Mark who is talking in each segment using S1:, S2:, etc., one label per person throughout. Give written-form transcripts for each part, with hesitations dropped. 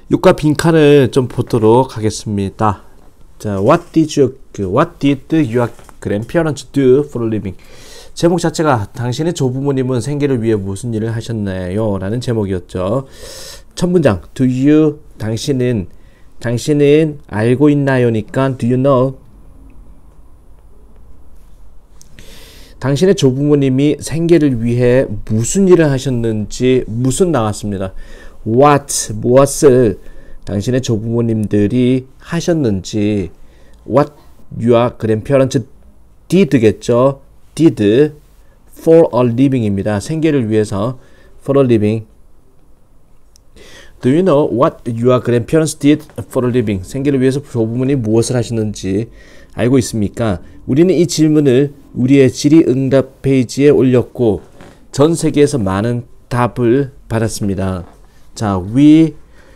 S1: 육과 빈칸을 좀 보도록 하겠습니다. 자, what did your grandparents do for a living? 제목 자체가 당신의 조부모님은 생계를 위해 무슨 일을 하셨나요? 라는 제목이었죠. 첫 문장 do you 당신은 알고 있나요니까 do you know? 당신의 조부모님이 생계를 위해 무슨 일을 하셨는지 무슨 나왔습니다. what 무엇을 당신의 조부모님들이 하셨는지 what your grandparents did겠죠. did for a living입니다. 생계를 위해서 for a living. Do you know what your grandparents did for a living? 생계를 위해서 조부모님이 무엇을 하시는지 알고 있습니까? 우리는 이 질문을 우리의 질의응답 페이지에 올렸고 전 세계에서 많은 답을 받았습니다. 자, we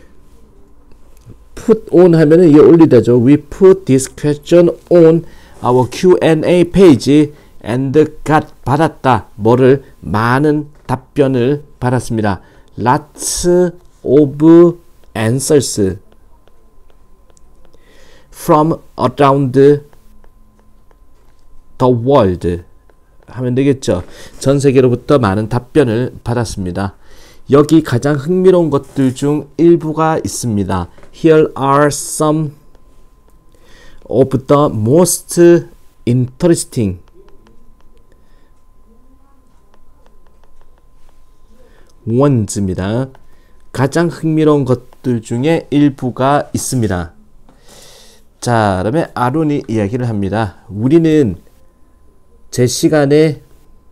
S1: put on 하면은 이게 올리다죠. We put this question on our Q&A page and got 받았다. 뭐를? 많은 답변을 받았습니다. Lots of answers from around the world 하면 되겠죠. 전 세계로부터 많은 답변을 받았습니다. 여기 가장 흥미로운 것들 중 일부가 있습니다. Here are some of the most interesting ones입니다. 가장 흥미로운 것들 중에 일부가 있습니다. 자, 그러면 아론이 이야기를 합니다. 우리는 제 시간에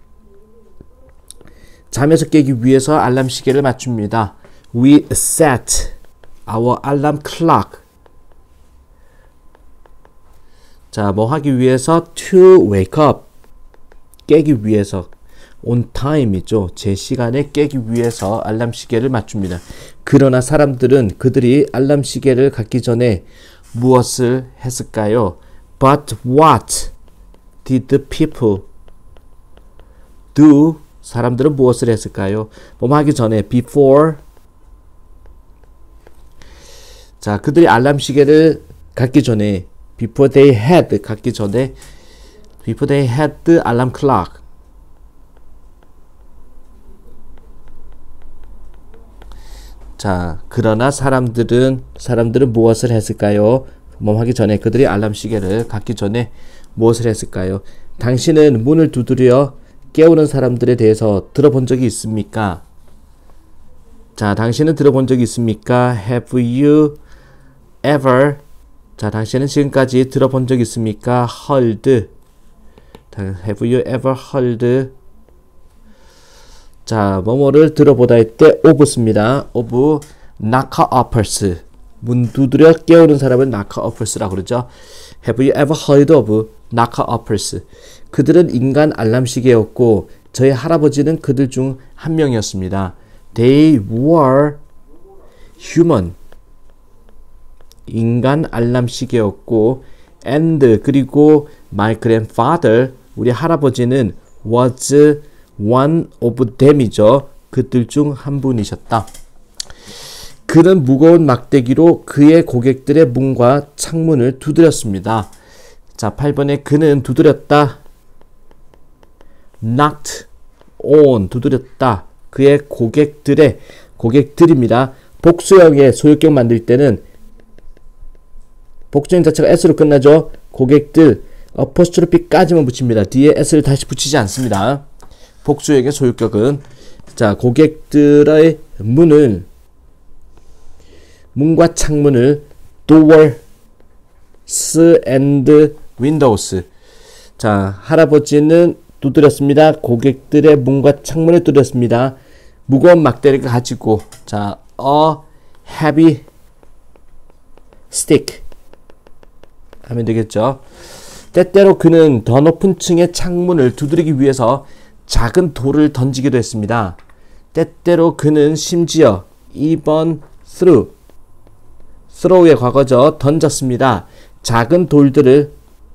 S1: 잠에서 깨기 위해서 알람 시계를 맞춥니다. We set our alarm clock. 자, 뭐 하기 위해서? To wake up. 깨기 위해서. On time이죠. 제 시간에 깨기 위해서 알람 시계를 맞춥니다. 그러나 사람들은 그들이 알람 시계를 갖기 전에 무엇을 했을까요? But what did the people do? 사람들은 무엇을 했을까요? 뭐 하기 전에 before. 자, 그들이 알람 시계를 갖기 전에 before they had 갖기 전에 before they had the alarm clock. 자, 그러나 사람들은 무엇을 했을까요? 뭐 하기 전에 그들이 알람 시계를 갖기 전에 무엇을 했을까요? 당신은 문을 두드려 깨우는 사람들에 대해서 들어본 적이 있습니까? 자, 당신은 들어본 적이 있습니까? Have you ever? 자, 당신은 지금까지 들어본 적 있습니까? Heard. Have you ever heard? 자, 뭐뭐를 들어보다 할 때 of 씁니다. of knock-uppers. 문 두드려 깨우는 사람은 knock-uppers라고 그러죠. Have you ever heard of knock-uppers? 그들은 인간 알람시계였고 저희 할아버지는 그들 중 한 명이었습니다. They were human. 인간 알람시계였고 and 그리고 my grandfather 우리 할아버지는 was one of them이죠. 그들 중 한 분이셨다. 그는 무거운 막대기로 그의 고객들의 문과 창문을 두드렸습니다. 자, 8번에 그는 두드렸다. knocked on 두드렸다. 그의 고객들입니다. 복수형의 소유격 만들 때는 복수형 자체가 s로 끝나죠. 고객들 어퍼스트로피까지만 붙입니다. 뒤에 s를 다시 붙이지 않습니다. 복수형의 소유격은 자, 고객들의 문과 창문을 doors and windows. 자, 할아버지는 두드렸습니다. 고객들의 문과 창문을 두드렸습니다. 무거운 막대를 가지고 자, a heavy stick 하면 되겠죠. 때때로 그는 더 높은 층의 창문을 두드리기 위해서 작은 돌을 던지기도 했습니다. 때때로 그는 심지어 2번 throw의 과거죠. 던졌습니다. 작은 돌들을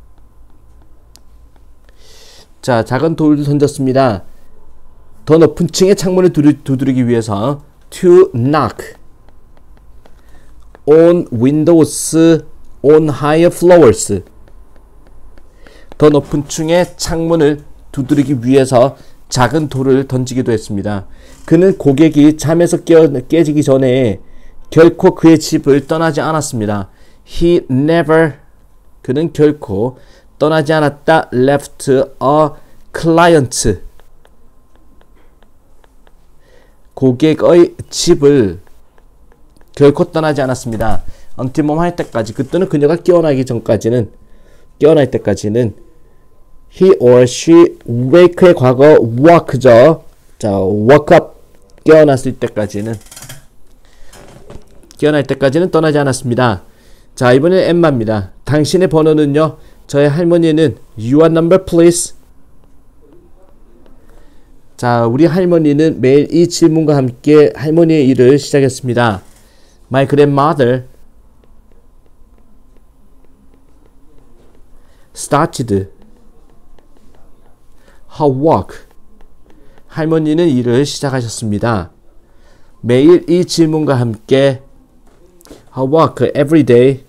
S1: 던졌습니다. 더 높은 층의 창문을 두드리기 위해서 to knock on windows on higher floors. 더 높은 층의 창문을 두드리기 위해서 작은 돌을 던지기도 했습니다. 그는 고객이 잠에서 깨지기 전에 결코 그의 집을 떠나지 않았습니다. 그는 결코 떠나지 않았다. left a client. 고객의 집을 결코 떠나지 않았습니다. until 뭐뭐 할 때까지, 그때는 그녀가 깨어날 때까지는 he or she wake의 과거 woke죠. 자, woke up, 깨어날 때까지는 떠나지 않았습니다. 자, 이번엔 엠마입니다. 당신의 번호는요? 저의 할머니는 your number please. 자, 우리 할머니는 매일 이 질문과 함께 할머니의 일을 시작했습니다. My grandmother started her work. 할머니는 일을 시작하셨습니다. 매일 이 질문과 함께 her work every day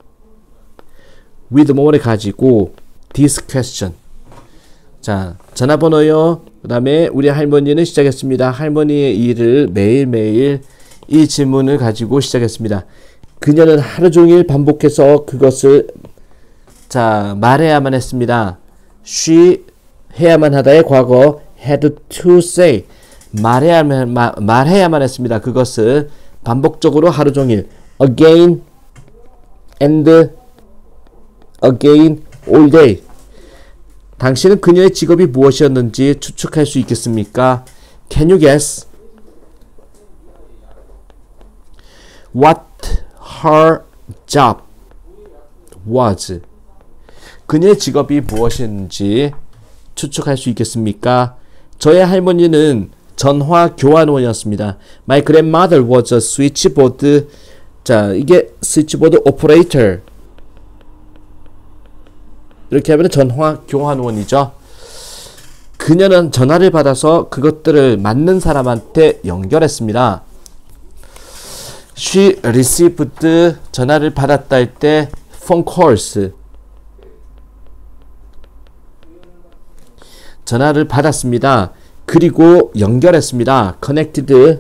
S1: with 뭐를 가지고 this question. 자, 전화번호요. 그 다음에 우리 할머니는 시작했습니다. 할머니의 일을 매일매일 이 질문을 가지고 시작했습니다. 그녀는 하루 종일 반복해서 그것을 말해야만 했습니다. she 해야만 하다의 과거 had to say. 말해야만 했습니다. 그것을 반복적으로 하루 종일 again and again all day. 당신은 그녀의 직업이 무엇이었는지 추측할 수 있겠습니까? Can you guess what her job was? 그녀의 직업이 무엇인지 추측할 수 있겠습니까? 저의 할머니는 전화 교환원이었습니다. My grandmother was a switchboard. 자, 이게 스위치보드 오퍼레이터. 이렇게 하면 전화 교환원이죠. 그녀는 전화를 받아서 그것들을 맞는 사람한테 연결했습니다. She received, 전화를 받았다 할 때 phone calls. 전화를 받았습니다. 그리고 연결했습니다. connected.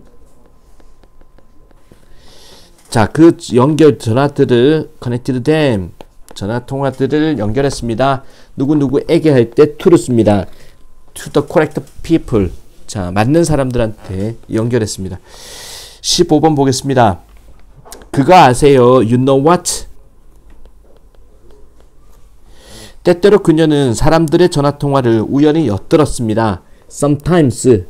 S1: 자, 그 연결 전화들을 connected them. 전화 통화들을 연결했습니다. 누구누구에게 할 때 to를 씁니다. to the correct people. 자, 맞는 사람들한테 연결했습니다. 15번 보겠습니다. 그거 아세요? You know what? 때때로 그녀는 사람들의 전화통화를 우연히 엿들었습니다. Sometimes.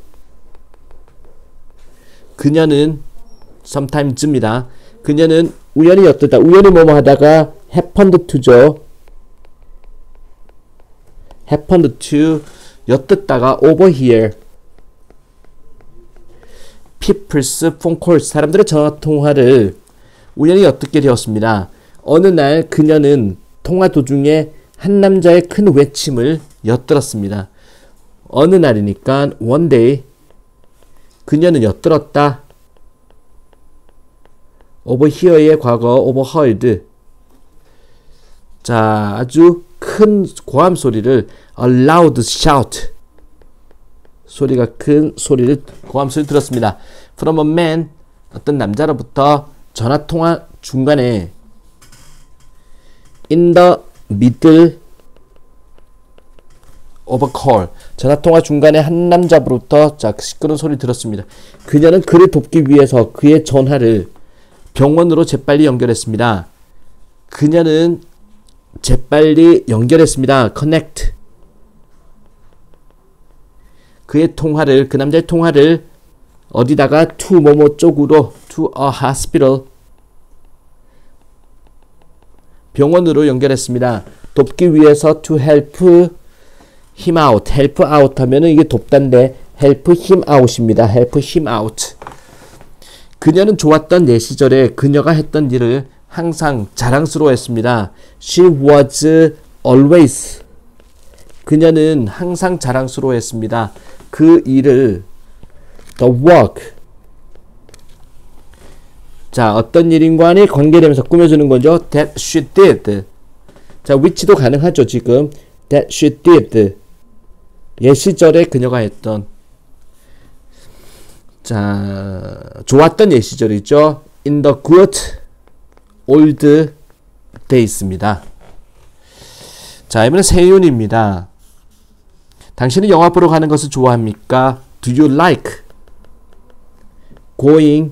S1: 그녀는 sometimes입니다. 그녀는 우연히 엿들다. 우연히 뭐뭐 하다가 happened to죠. happened to 엿듣다가 overhear. people's phone calls. 사람들의 전화통화를 우연히 엿듣게 되었습니다. 어느 날 그녀는 통화 도중에 한 남자의 큰 외침을 엿들었습니다. 어느 날이니까 one day. 그녀는 엿들었다. overhear의 과거 overheard. 자, 아주 큰 고함 소리를 a loud shout. 소리가 큰 소리를 고함 소리 들었습니다. From a man. 어떤 남자로부터 전화 통화 중간에 in the middle of a call. 전화통화 중간에 한 남자로부터 시끄러운 소리 들었습니다. 그녀는 그를 돕기 위해서 그의 전화를 병원으로 재빨리 연결했습니다. 그녀는 재빨리 연결했습니다. connect. 그의 통화를, 그 남자의 통화를 어디다가 to 뭐뭐 쪽으로 to a hospital. 병원으로 연결했습니다. 돕기 위해서 to help him out. help out 하면은 이게 돕다인데 help him out입니다. help him out. 그녀는 좋았던 예 시절에 그녀가 했던 일을 항상 자랑스러워했습니다. She was always. 그녀는 항상 자랑스러워했습니다. 그 일을 the work. 자, 어떤 일인과는 관계되면서 꾸며주는 거죠. That she did. 자, which도 가능하죠, 지금. That she did. 옛 시절에 그녀가 했던. 자, 좋았던 옛 시절이죠. In the good old days입니다. 자, 이번엔 세윤입니다. 당신은 영화 보러 가는 것을 좋아합니까? Do you like going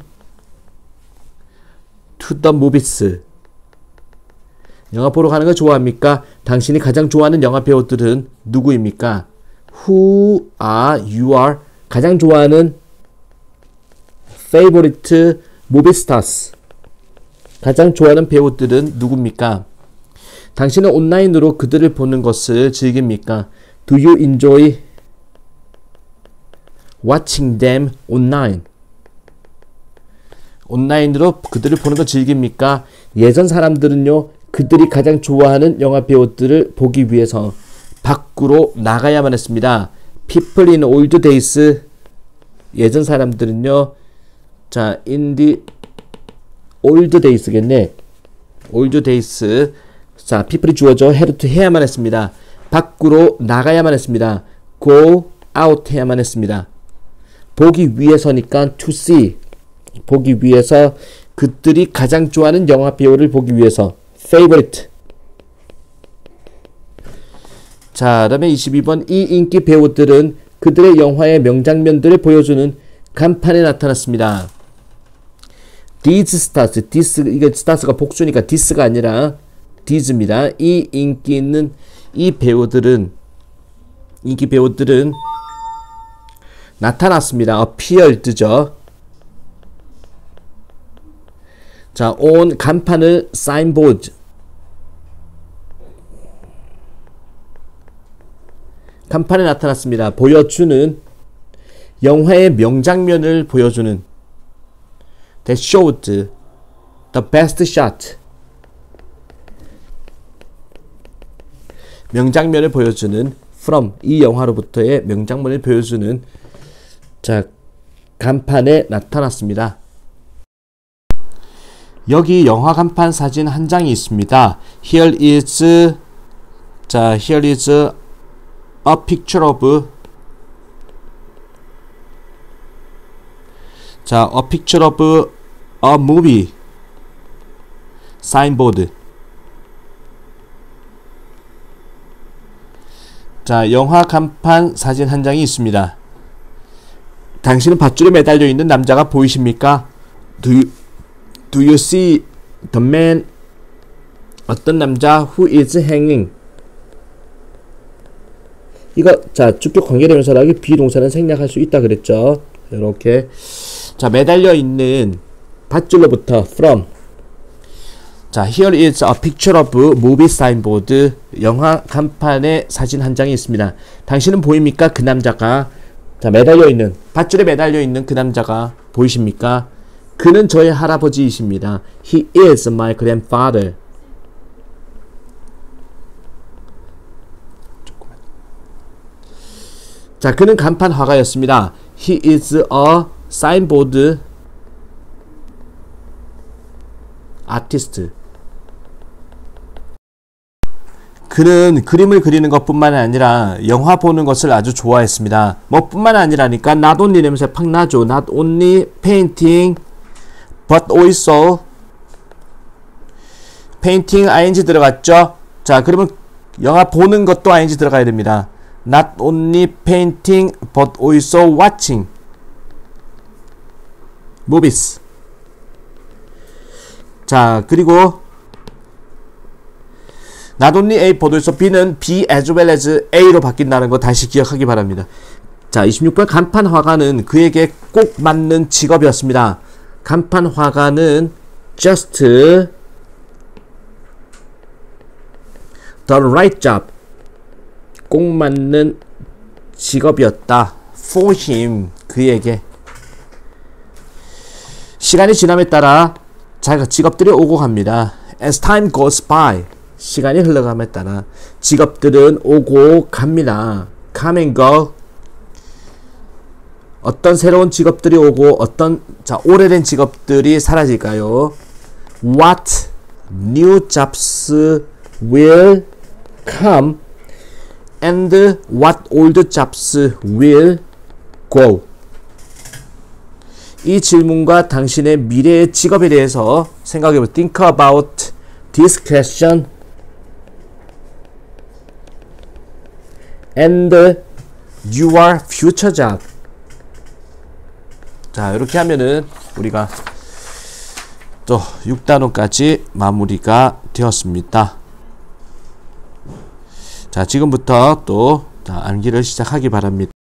S1: to the movies? 영화 보러 가는 걸 좋아합니까? 당신이 가장 좋아하는 영화 배우들은 누구입니까? Who are your 가장 좋아하는 favorite movie stars? 가장 좋아하는 배우들은 누굽니까? 당신은 온라인으로 그들을 보는 것을 즐깁니까? Do you enjoy watching them online? 온라인으로 그들을 보는 걸 즐깁니까? 예전 사람들은요, 그들이 가장 좋아하는 영화 배우들을 보기 위해서 밖으로 나가야만 했습니다. People in old days, 예전 사람들은요, 자, in the old days겠네. old days. 자, people이 주어져 had to 해야만 했습니다. 밖으로 나가야만 했습니다. go out 해야만 했습니다. 보기 위해서니까 to see. 보기 위해서 그들이 가장 좋아하는 영화 배우를 보기 위해서 favorite. 자, 그다음에 22번 이 인기 배우들은 그들의 영화의 명장면들을 보여주는 간판에 나타났습니다. These stars, this 이게 stars가 복수니까 this가 아니라 these입니다. 이 인기 있는 이 배우들은 인기 배우들은 나타났습니다. appeared죠. 자, on 간판을 signboard. 간판에 나타났습니다. 보여주는 영화의 명장면을 보여주는 That showed the best shot. 명장면을 보여주는 from 이 영화로부터의 명장면을 보여주는 자 간판에 나타났습니다. 여기 영화 간판 사진 한 장이 있습니다. Here is a picture of a picture of a movie signboard. 자, 영화 간판 사진 한 장이 있습니다. 당신은 밧줄에 매달려 있는 남자가 보이십니까? Do you see the man? 어떤 남자 who is hanging? 이거 자 쭉쭉 관계되면서라기 비동사는 생략할 수 있다 그랬죠. 이렇게 자 매달려 있는 밧줄로부터 from. 자 here is a picture of movie signboard. 영화 간판에 사진 한 장이 있습니다. 당신은 보입니까? 그 남자가 자 매달려 있는 밧줄에 매달려 있는 그 남자가 보이십니까? 그는 저의 할아버지이십니다. He is my grandfather. 자, 그는 간판 화가였습니다. He is a signboard artist. 그는 그림을 그리는 것뿐만 아니라 영화 보는 것을 아주 좋아했습니다. 뭐 뿐만 아니라니까 not only 냄새 팍 나죠. Not only painting but also painting ing 들어갔죠. 자, 그러면 영화 보는 것도 ing 들어가야 됩니다. Not only painting but also watching movies. 자, 그리고 not only A but also B는 B as well as A로 바뀐다는 거 다시 기억하기 바랍니다. 자, 26번 간판 화가는 그에게 꼭 맞는 직업이었습니다. 간판 화가는 just the right job. 꼭 맞는 직업이었다. For him. 그에게. 시간이 지남에 따라 자기가 직업들이 오고 갑니다. As time goes by. 시간이 흘러감에 따라 직업들은 오고 갑니다. Come and go. 어떤 새로운 직업들이 오고 어떤 오래된 직업들이 사라질까요? What new jobs will come and what old jobs will go? 이 질문과 당신의 미래의 직업에 대해서 생각해보세요. Think about this question and your future job. 자, 이렇게 하면은 우리가 또 6단원까지 마무리가 되었습니다. 자, 지금부터 또 암기를 시작하기 바랍니다.